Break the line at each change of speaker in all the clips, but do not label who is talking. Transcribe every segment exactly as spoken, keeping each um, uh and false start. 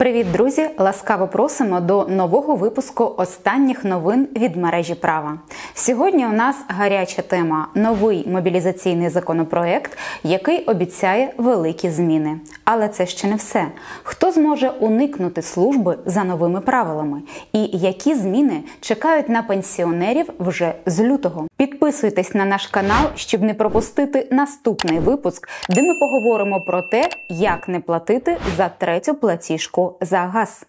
Привіт, друзі! Ласкаво просимо до нового випуску останніх новин від мережі права. Сьогодні у нас гаряча тема – новий мобілізаційний законопроект, який обіцяє великі зміни. Але це ще не все. Хто зможе уникнути служби за новими правилами? І які зміни чекають на пенсіонерів вже з лютого? Підписуйтесь на наш канал, щоб не пропустити наступний випуск, де ми поговоримо про те, як не платити за третю платіжку за газ.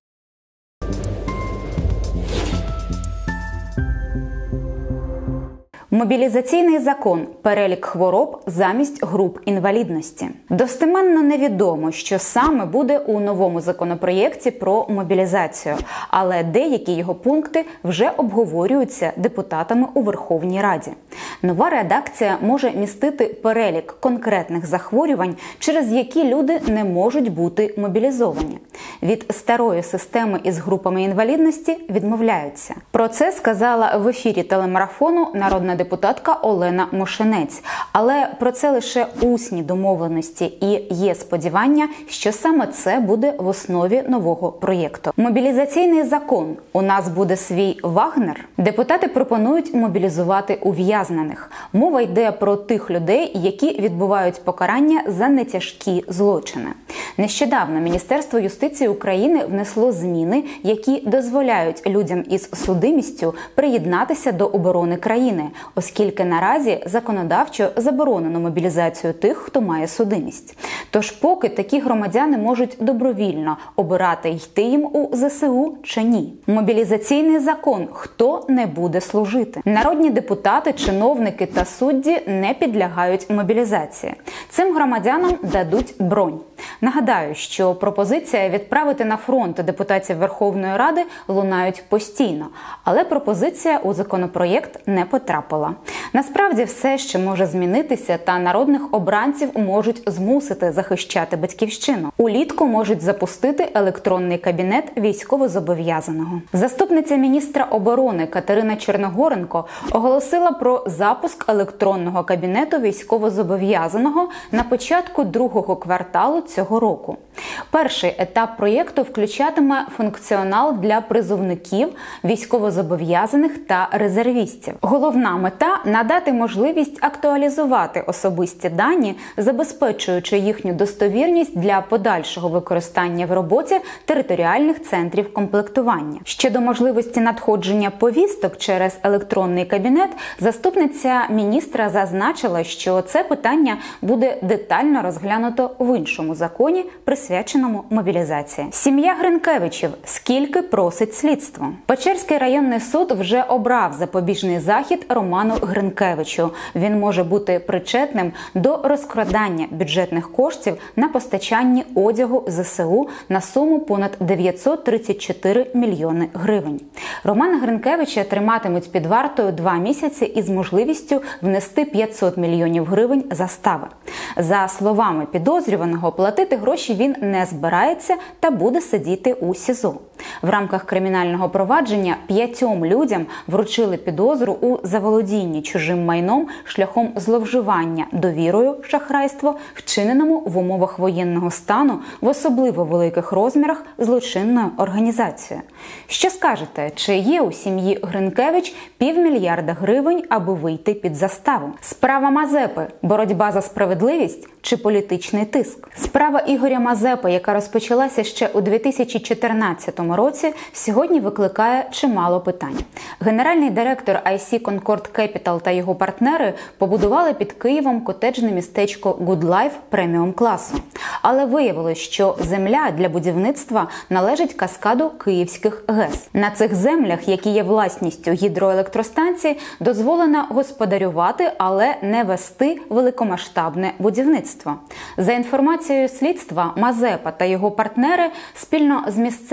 Мобілізаційний закон – перелік хвороб замість груп інвалідності. Достеменно невідомо, що саме буде у новому законопроєкті про мобілізацію, але деякі його пункти вже обговорюються депутатами у Верховній Раді. Нова редакція може містити перелік конкретних захворювань, через які люди не можуть бути мобілізовані. Від старої системи із групами інвалідності відмовляються. Про це сказала в ефірі телемарафону народна депутатка Олена Мошенець. Але про це лише усні домовленості і є сподівання, що саме це буде в основі нового проєкту. Мобілізаційний закон. У нас буде свій Вагнер? Депутати пропонують мобілізувати ув'язнених. Мова йде про тих людей, які відбувають покарання за нетяжкі злочини. Нещодавно Міністерство юстиції України внесло зміни, які дозволяють людям із судимістю приєднатися до оборони країни, оскільки наразі законодавчо заборонено мобілізацію тих, хто має судимість. Тож поки такі громадяни можуть добровільно обирати, йти їм у зе се у чи ні. Мобілізаційний закон. Хто не буде служити? Народні депутати, чиновники та судді не підлягають мобілізації. Цим громадянам дадуть бронь. Нагадаю, що пропозиція відправити на фронт депутатів Верховної Ради лунають постійно, але пропозиція у законопроєкт не потрапила. Насправді все ще може змінитися, та народних обранців можуть змусити захищати батьківщину. Улітку можуть запустити електронний кабінет військовозобов'язаного. Заступниця міністра оборони Катерина Черногоренко оголосила про запуск електронного кабінету військовозобов'язаного на початку другого кварталу цього року. Перший етап проєкту включатиме функціонал для призовників, військовозобов'язаних та резервістів. Головна мета – надати можливість актуалізувати особисті дані, забезпечуючи їхню достовірність для подальшого використання в роботі територіальних центрів комплектування. Щодо можливості надходження повісток через електронний кабінет, заступниця міністра зазначила, що це питання буде детально розглянуто в іншому законі, присвяченому мобілізації. Сім'я Гринкевичів. Скільки просить слідство? Печерський районний суд вже обрав запобіжний захід Роману Гринкевичу. Він може бути причетним до розкрадання бюджетних коштів на постачанні одягу зе се у на суму понад дев'ятсот тридцять чотири мільйони гривень. Романа Гринкевича триматимуть під вартою два місяці із можливістю внести п'ятсот мільйонів гривень застави. За словами підозрюваного, платити гроші він не збирається та буде сидіти у сі зо. В рамках кримінального провадження п'ятьом людям вручили підозру у заволодінні чужим майном шляхом зловживання довірою, шахрайство, вчиненому в умовах воєнного стану в особливо великих розмірах злочинною організацією. Що скажете, чи є у сім'ї Гринкевич півмільярда гривень, аби вийти під заставу? Справа Мазепи. Боротьба за справедливість чи політичний тиск? Справа Ігоря Мазепи, яка розпочалася ще у дві тисячі чотирнадцятому році, сьогодні викликає чимало питань. Генеральний директор ай сі Concord Capital та його партнери побудували під Києвом котеджне містечко Good Life преміум класу. Але виявилось, що земля для будівництва належить каскаду київських ГЕС. На цих землях, які є власністю гідроелектростанції, дозволено господарювати, але не вести великомасштабне будівництво. За інформацією слідства, Мазепа та його партнери спільно з місцевими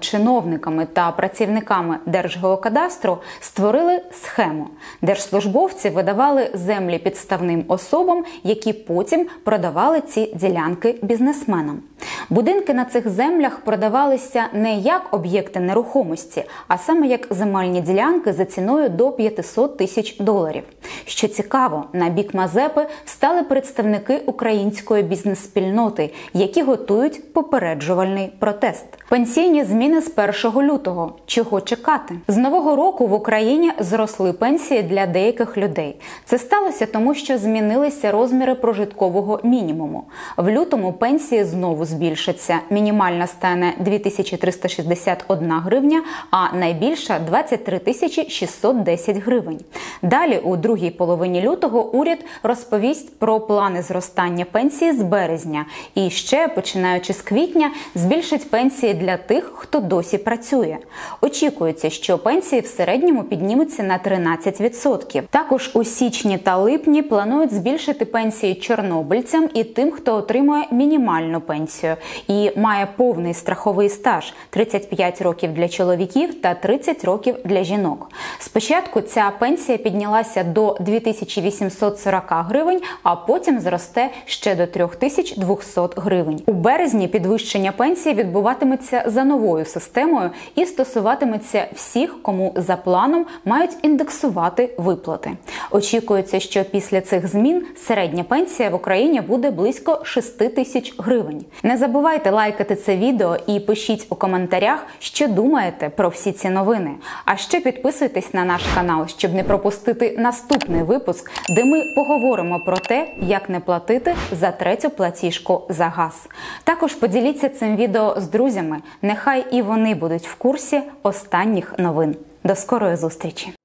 чиновниками та працівниками Держгеокадастру створили схему. Держслужбовці видавали землі підставним особам, які потім продавали ці ділянки бізнесменам. Будинки на цих землях продавалися не як об'єкти нерухомості, а саме як земельні ділянки за ціною до п'ятсот тисяч доларів. Що цікаво, на бік Мазепи стали представники української бізнес-спільноти, які готують попереджувальний протест. Пенсійні зміни з першого лютого. Чого чекати? З нового року в Україні зросли пенсії для деяких людей. Це сталося тому, що змінилися розміри прожиткового мінімуму. В лютому пенсії знову збільшаться. Мінімальна стане дві тисячі триста шістдесят одна гривня, а найбільша – двадцять три тисячі шістсот десять гривень. Далі, у другій половині лютого, уряд розповість про плани зростання пенсії з березня. І ще, починаючи з квітня, збільшить пенсії для тих, хто досі працює. Очікується, що пенсії в середньому піднімуться на тринадцять відсотків. Також у січні та липні планують збільшити пенсії чорнобильцям і тим, хто отримує мінімальну пенсію і має повний страховий стаж – тридцять п'ять років для чоловіків та тридцять років для жінок. Спочатку ця пенсія піднялася до дві тисячі вісімсот сорок гривень, а потім зросте ще до три тисячі двісті гривень. У березні підвищення пенсії відбуватиметься за новою системою і стосуватиметься всіх, кому за планом мають індексувати виплати. Очікується, що після цих змін середня пенсія в Україні буде близько шість тисяч гривень. Не забувайте лайкати це відео і пишіть у коментарях, що думаєте про всі ці новини. А ще підписуйтесь на наш канал, щоб не пропустити наступний випуск, де ми поговоримо про те, як не платити за третю платіжку за газ. Також поділіться цим відео з друзями, нехай і вони будуть в курсі останніх новин. До скорої зустрічі!